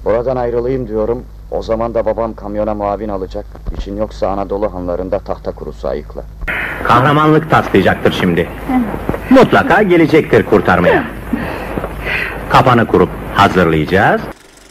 Oradan ayrılayım diyorum. O zaman da babam kamyona muavin alacak. İşin yoksa Anadolu hanlarında tahta kurusu ayıkla. Kahramanlık taslayacaktır şimdi. Mutlaka gelecektir kurtarmaya. Kapanı kurup hazırlayacağız.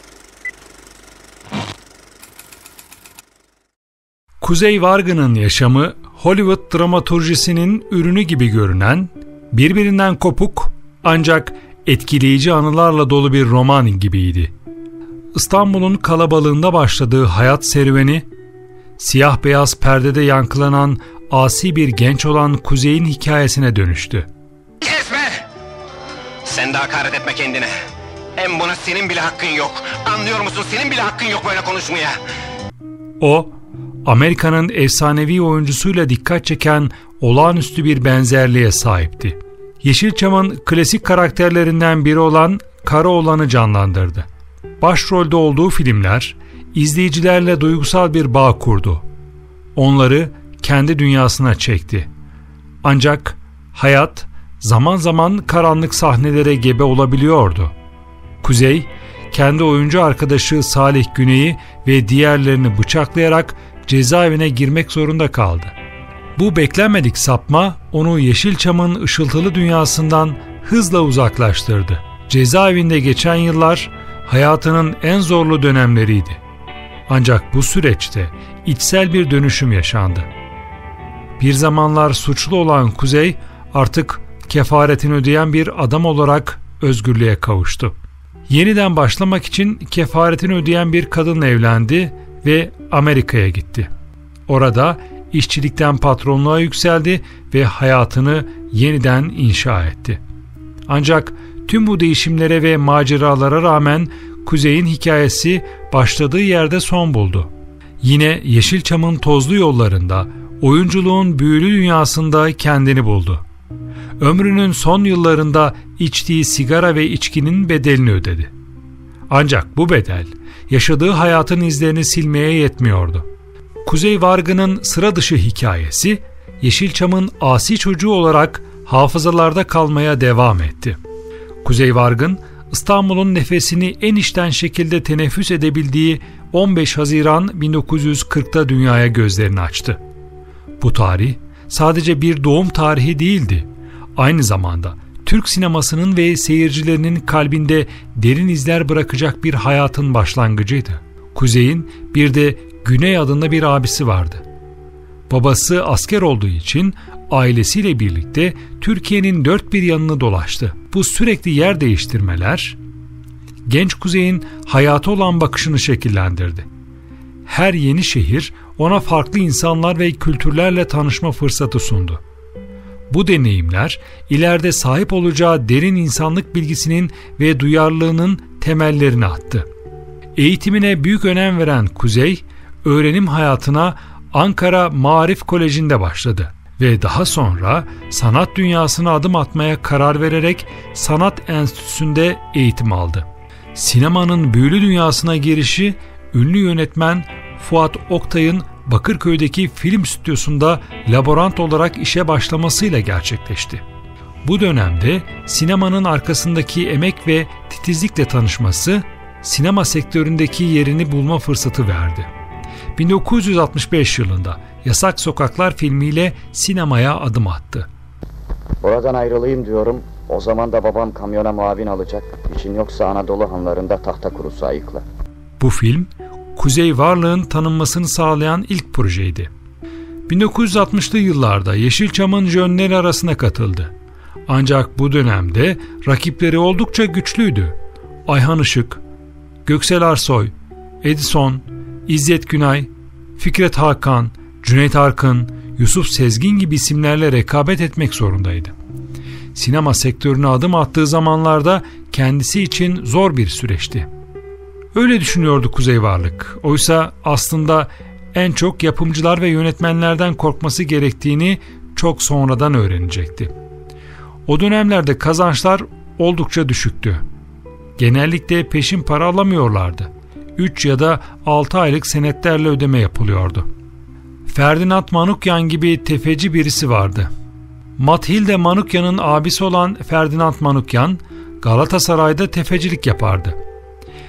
Kuzey Vargın'ın yaşamı Hollywood dramaturjisinin ürünü gibi görünen, birbirinden kopuk ancak etkileyici anılarla dolu bir roman gibiydi. İstanbul'un kalabalığında başladığı hayat serüveni, siyah beyaz perdede yankılanan asi bir genç olan Kuzey'in hikayesine dönüştü. Kesme! Sen de hakaret etme kendine. Hem buna senin bile hakkın yok. Anlıyor musun? Senin bile hakkın yok böyle konuşmaya. O, Amerika'nın efsanevi oyuncusuyla dikkat çeken olağanüstü bir benzerliğe sahipti. Yeşilçam'ın klasik karakterlerinden biri olan Karaoğlan'ı canlandırdı. Başrolde olduğu filmler, izleyicilerle duygusal bir bağ kurdu. Onları kendi dünyasına çekti. Ancak hayat zaman zaman karanlık sahnelere gebe olabiliyordu. Kuzey, kendi oyuncu arkadaşı Salih Güney'i ve diğerlerini bıçaklayarak cezaevine girmek zorunda kaldı. Bu beklenmedik sapma onu Yeşilçam'ın ışıltılı dünyasından hızla uzaklaştırdı. Cezaevinde geçen yıllar hayatının en zorlu dönemleriydi. Ancak bu süreçte içsel bir dönüşüm yaşandı. Bir zamanlar suçlu olan Kuzey artık kefaretini ödeyen bir adam olarak özgürlüğe kavuştu. Yeniden başlamak için kefaretini ödeyen bir kadınla evlendi ve Amerika'ya gitti. Orada işçilikten patronluğa yükseldi ve hayatını yeniden inşa etti. Ancak tüm bu değişimlere ve maceralara rağmen Kuzey'in hikayesi başladığı yerde son buldu. Yine Yeşilçam'ın tozlu yollarında, oyunculuğun büyülü dünyasında kendini buldu. Ömrünün son yıllarında içtiği sigara ve içkinin bedelini ödedi. Ancak bu bedel, yaşadığı hayatın izlerini silmeye yetmiyordu. Kuzey Vargın'ın sıra dışı hikayesi, Yeşilçam'ın asi çocuğu olarak hafızalarda kalmaya devam etti. Kuzey Vargın, İstanbul'un nefesini en içten şekilde teneffüs edebildiği 15 Haziran 1940'ta dünyaya gözlerini açtı. Bu tarih sadece bir doğum tarihi değildi. Aynı zamanda Türk sinemasının ve seyircilerinin kalbinde derin izler bırakacak bir hayatın başlangıcıydı. Kuzey'in bir de Güney adında bir abisi vardı. Babası asker olduğu için ailesiyle birlikte Türkiye'nin dört bir yanını dolaştı. Bu sürekli yer değiştirmeler genç Kuzey'in hayata olan bakışını şekillendirdi. Her yeni şehir ona farklı insanlar ve kültürlerle tanışma fırsatı sundu. Bu deneyimler ileride sahip olacağı derin insanlık bilgisinin ve duyarlılığının temellerini attı. Eğitimine büyük önem veren Kuzey, öğrenim hayatına Ankara Maarif Koleji'nde başladı ve daha sonra sanat dünyasına adım atmaya karar vererek Sanat Enstitüsü'nde eğitim aldı. Sinemanın büyülü dünyasına girişi ünlü yönetmen Fuat Oktay'ın Bakırköy'deki film stüdyosunda laborant olarak işe başlamasıyla gerçekleşti. Bu dönemde sinemanın arkasındaki emek ve titizlikle tanışması sinema sektöründeki yerini bulma fırsatı verdi. 1965 yılında Yasak Sokaklar filmiyle sinemaya adım attı. Oradan ayrılayım diyorum. O zaman da babam kamyona muavin alacak. İşin yoksa Anadolu hanlarında tahta kurusu ayıkla. Bu film, Kuzey Varlığın tanınmasını sağlayan ilk projeydi. 1960'lı yıllarda Yeşilçam'ın jönleri arasına katıldı. Ancak bu dönemde rakipleri oldukça güçlüydü. Ayhan Işık, Göksel Arsoy, Edison, İzzet Günay, Fikret Hakan, Cüneyt Arkın, Yusuf Sezgin gibi isimlerle rekabet etmek zorundaydı. Sinema sektörüne adım attığı zamanlarda kendisi için zor bir süreçti. Öyle düşünüyordu Kuzey Varlık. Oysa aslında en çok yapımcılar ve yönetmenlerden korkması gerektiğini çok sonradan öğrenecekti. O dönemlerde kazançlar oldukça düşüktü. Genellikle peşin para alamıyorlardı. 3 ya da 6 aylık senetlerle ödeme yapılıyordu. Ferdinand Manukyan gibi tefeci birisi vardı. Mathilde Manukyan'ın abisi olan Ferdinand Manukyan, Galatasaray'da tefecilik yapardı.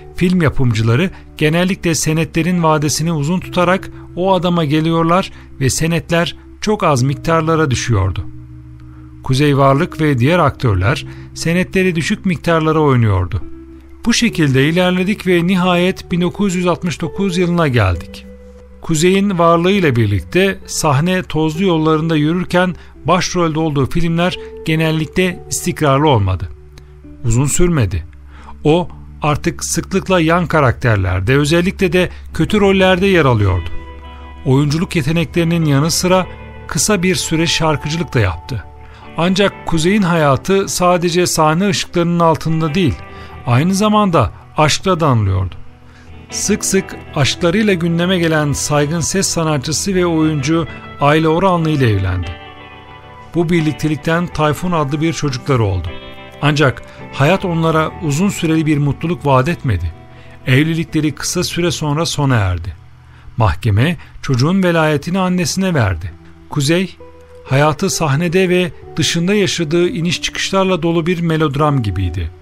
film yapımcıları genellikle senetlerin vadesini uzun tutarak o adama geliyorlar ve senetler çok az miktarlara düşüyordu. Kuzey Varlık ve diğer aktörler senetleri düşük miktarlara oynuyordu. Bu şekilde ilerledik ve nihayet 1969 yılına geldik. Kuzey'in varlığıyla birlikte sahne tozlu yollarında yürürken başrolde olduğu filmler genellikle istikrarlı olmadı. Uzun sürmedi. O artık sıklıkla yan karakterlerde, özellikle de kötü rollerde yer alıyordu. Oyunculuk yeteneklerinin yanı sıra kısa bir süre şarkıcılık da yaptı. Ancak Kuzey'in hayatı sadece sahne ışıklarının altında değil, aynı zamanda aşkla da anılıyordu. Sık sık aşklarıyla gündeme gelen saygın ses sanatçısı ve oyuncu Ayla Oranlı ile evlendi. Bu birliktelikten Tayfun adlı bir çocukları oldu. Ancak hayat onlara uzun süreli bir mutluluk vaat etmedi. Evlilikleri kısa süre sonra sona erdi. Mahkeme çocuğun velayetini annesine verdi. Kuzey, hayatı sahnede ve dışında yaşadığı iniş çıkışlarla dolu bir melodram gibiydi.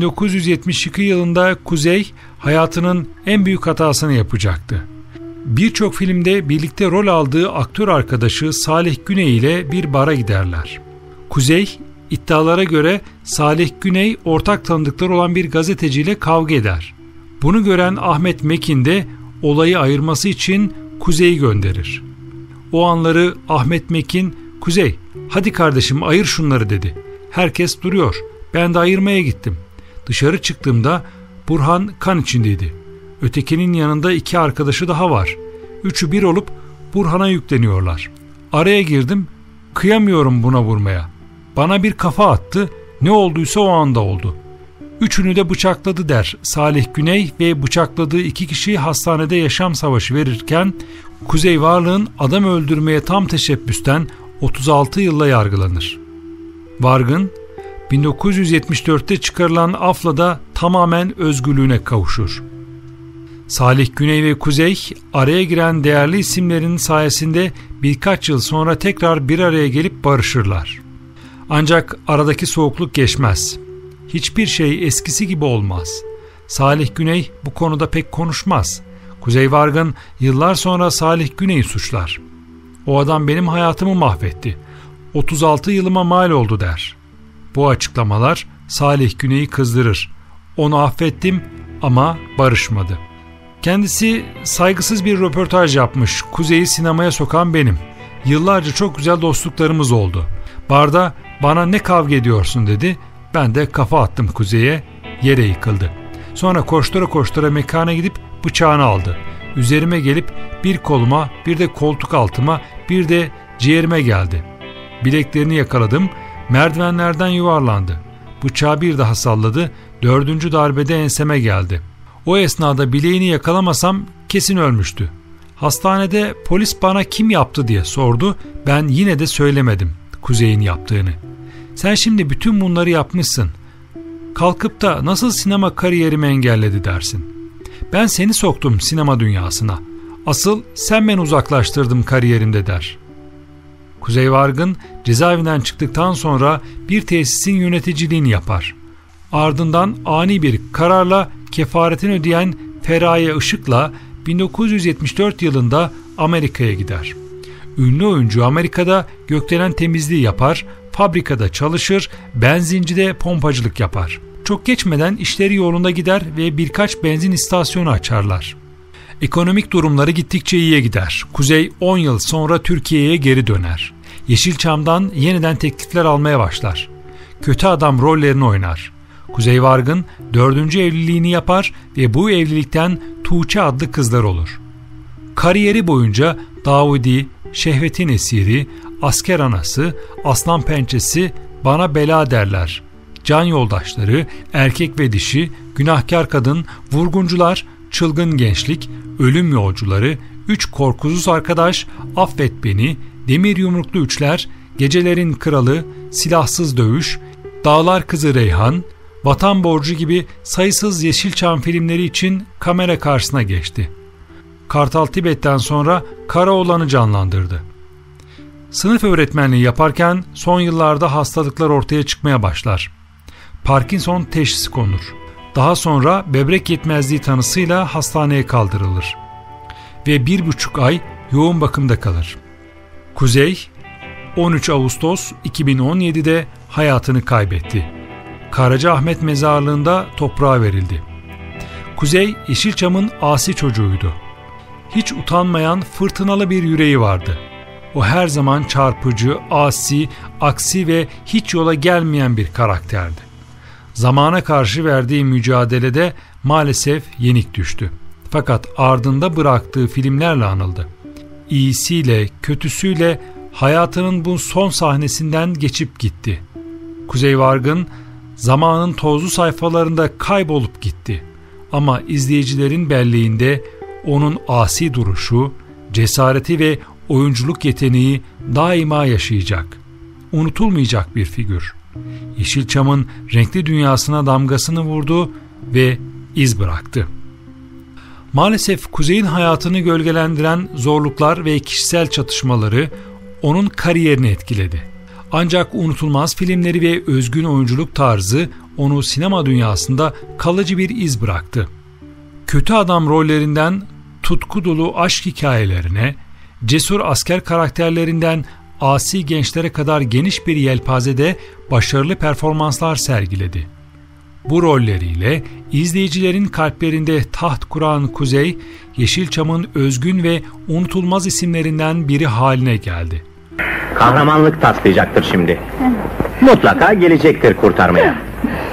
1972 yılında Kuzey hayatının en büyük hatasını yapacaktı. Birçok filmde birlikte rol aldığı aktör arkadaşı Salih Güney ile bir bara giderler. Kuzey, iddialara göre Salih Güney ortak tanıdıkları olan bir gazeteciyle kavga eder. Bunu gören Ahmet Mekin de olayı ayırması için Kuzey'i gönderir. O anları Ahmet Mekin, "Kuzey, hadi kardeşim ayır şunları" dedi. Herkes duruyor. Ben de ayırmaya gittim. Dışarı çıktığımda Burhan kan içindeydi. Ötekinin yanında 2 arkadaşı daha var. Üçü bir olup Burhan'a yükleniyorlar. Araya girdim. Kıyamıyorum buna vurmaya. Bana bir kafa attı. Ne olduysa o anda oldu. Üçünü de bıçakladı der Salih Güney ve bıçakladığı 2 kişi hastanede yaşam savaşı verirken Kuzey Varlık'ın adam öldürmeye tam teşebbüsten 36 yılla yargılanır. Vargın 1974'te çıkarılan afla da tamamen özgürlüğüne kavuşur. Salih Güney ve Kuzey araya giren değerli isimlerin sayesinde birkaç yıl sonra tekrar bir araya gelip barışırlar. Ancak aradaki soğukluk geçmez. Hiçbir şey eskisi gibi olmaz. Salih Güney bu konuda pek konuşmaz. Kuzey Vargın yıllar sonra Salih Güney'i suçlar. "O adam benim hayatımı mahvetti. 36 yılıma mal oldu" der. Bu açıklamalar Salih Güney'i kızdırır. "Onu affettim ama barışmadı." Kendisi saygısız bir röportaj yapmış. "Kuzey'i sinemaya sokan benim. Yıllarca çok güzel dostluklarımız oldu. Barda bana ne kavga ediyorsun dedi. Ben de kafa attım Kuzey'e, yere yıkıldı. Sonra koştura koştura mekana gidip bıçağını aldı. Üzerime gelip bir koluma, bir de koltuk altıma, bir de ciğerime geldi. Bileklerini yakaladım, merdivenlerden yuvarlandı. Bıçağı bir daha salladı, 4. darbede enseme geldi. O esnada bileğini yakalamasam kesin ölmüştü. Hastanede polis bana kim yaptı diye sordu, ben yine de söylemedim Kuzey'in yaptığını. Sen şimdi bütün bunları yapmışsın. Kalkıp da nasıl sinema kariyerimi engelledi dersin. Ben seni soktum sinema dünyasına. Asıl sen beni uzaklaştırdın kariyerimde" der. Kuzey Vargın cezaevinden çıktıktan sonra bir tesisin yöneticiliğini yapar. Ardından ani bir kararla kefaretini ödeyen Feraye Işık'la 1974 yılında Amerika'ya gider. Ünlü oyuncu Amerika'da gökdelen temizliği yapar, fabrikada çalışır, benzincide pompacılık yapar. Çok geçmeden işleri yolunda gider ve birkaç benzin istasyonu açarlar. Ekonomik durumları gittikçe iyiye gider. Kuzey 10 yıl sonra Türkiye'ye geri döner. Yeşilçam'dan yeniden teklifler almaya başlar. Kötü adam rollerini oynar. Kuzey Vargın 4. evliliğini yapar ve bu evlilikten Tuğçe adlı kızlar olur. Kariyeri boyunca Davudi, Şehvetin Esiri, Asker Anası, Aslan Pençesi, Bana Bela Derler, Can Yoldaşları, Erkek ve Dişi, Günahkar Kadın, Vurguncular, Çılgın Gençlik, Ölüm Yolcuları, 3 Korkusuz Arkadaş, Affet Beni, Demir Yumruklu Üçler, Gecelerin Kralı, Silahsız Dövüş, Dağlar Kızı Reyhan, Vatan Borcu gibi sayısız Yeşilçam filmleri için kamera karşısına geçti. Kartal Tibet'ten sonra Karaoğlan'ı canlandırdı. Sınıf öğretmenliği yaparken son yıllarda hastalıklar ortaya çıkmaya başlar. Parkinson teşhisi konur. Daha sonra böbrek yetmezliği tanısıyla hastaneye kaldırılır ve 1,5 ay yoğun bakımda kalır. Kuzey, 13 Ağustos 2017'de hayatını kaybetti. Karacaahmet mezarlığında toprağa verildi. Kuzey, Yeşilçam'ın asi çocuğuydu. Hiç utanmayan fırtınalı bir yüreği vardı. O her zaman çarpıcı, asi, aksi ve hiç yola gelmeyen bir karakterdi. Zamana karşı verdiği mücadelede maalesef yenik düştü. Fakat ardında bıraktığı filmlerle anıldı. İyisiyle, kötüsüyle hayatının bu son sahnesinden geçip gitti. Kuzey Vargın, zamanın tozlu sayfalarında kaybolup gitti. Ama izleyicilerin belleğinde onun asi duruşu, cesareti ve oyunculuk yeteneği daima yaşayacak. Unutulmayacak bir figür. Yeşilçam'ın renkli dünyasına damgasını vurdu ve iz bıraktı. Maalesef Kuzey'in hayatını gölgelendiren zorluklar ve kişisel çatışmaları onun kariyerini etkiledi. Ancak unutulmaz filmleri ve özgün oyunculuk tarzı onu sinema dünyasında kalıcı bir iz bıraktı. Kötü adam rollerinden tutku dolu aşk hikayelerine, cesur asker karakterlerinden asi gençlere kadar geniş bir yelpazede başarılı performanslar sergiledi. Bu rolleriyle izleyicilerin kalplerinde taht kuran Kuzey, Yeşilçam'ın özgün ve unutulmaz isimlerinden biri haline geldi. Kahramanlık taslayacaktır şimdi. Mutlaka gelecektir kurtarmaya.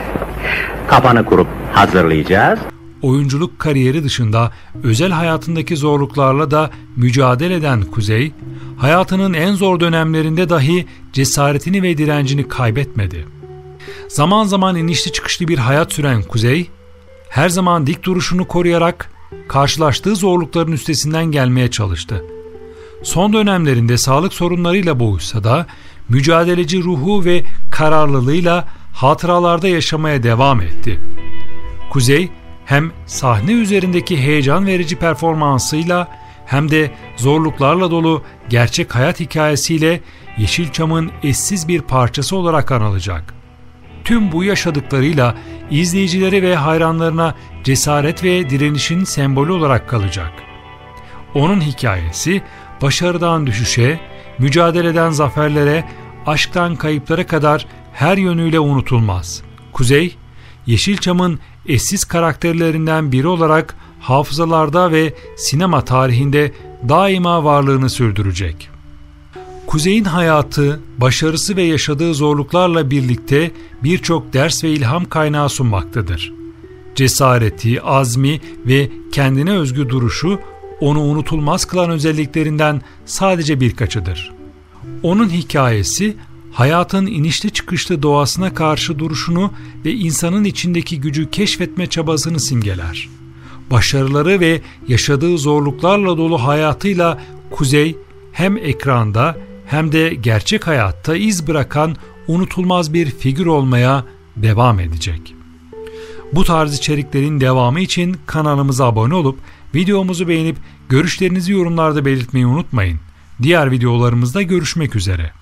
Kafanı kurup hazırlayacağız. Oyunculuk kariyeri dışında özel hayatındaki zorluklarla da mücadele eden Kuzey, hayatının en zor dönemlerinde dahi cesaretini ve direncini kaybetmedi. Zaman zaman inişli çıkışlı bir hayat süren Kuzey, her zaman dik duruşunu koruyarak karşılaştığı zorlukların üstesinden gelmeye çalıştı. Son dönemlerinde sağlık sorunlarıyla boğuşsa da mücadeleci ruhu ve kararlılığıyla hatıralarda yaşamaya devam etti. Kuzey, hem sahne üzerindeki heyecan verici performansıyla hem de zorluklarla dolu gerçek hayat hikayesiyle Yeşilçam'ın eşsiz bir parçası olarak anılacak. Tüm bu yaşadıklarıyla izleyicileri ve hayranlarına cesaret ve direnişin sembolü olarak kalacak. Onun hikayesi başarıdan düşüşe, mücadeleden zaferlere, aşktan kayıplara kadar her yönüyle unutulmaz. Kuzey, Yeşilçam'ın eşsiz karakterlerinden biri olarak hafızalarda ve sinema tarihinde daima varlığını sürdürecek. Kuzey'in hayatı, başarısı ve yaşadığı zorluklarla birlikte birçok ders ve ilham kaynağı sunmaktadır. Cesareti, azmi ve kendine özgü duruşu onu unutulmaz kılan özelliklerinden sadece birkaçıdır. Onun hikayesi, hayatın inişli çıkışlı doğasına karşı duruşunu ve insanın içindeki gücü keşfetme çabasını simgeler. Başarıları ve yaşadığı zorluklarla dolu hayatıyla Kuzey hem ekranda hem de gerçek hayatta iz bırakan unutulmaz bir figür olmaya devam edecek. Bu tarz içeriklerin devamı için kanalımıza abone olup videomuzu beğenip görüşlerinizi yorumlarda belirtmeyi unutmayın. Diğer videolarımızda görüşmek üzere.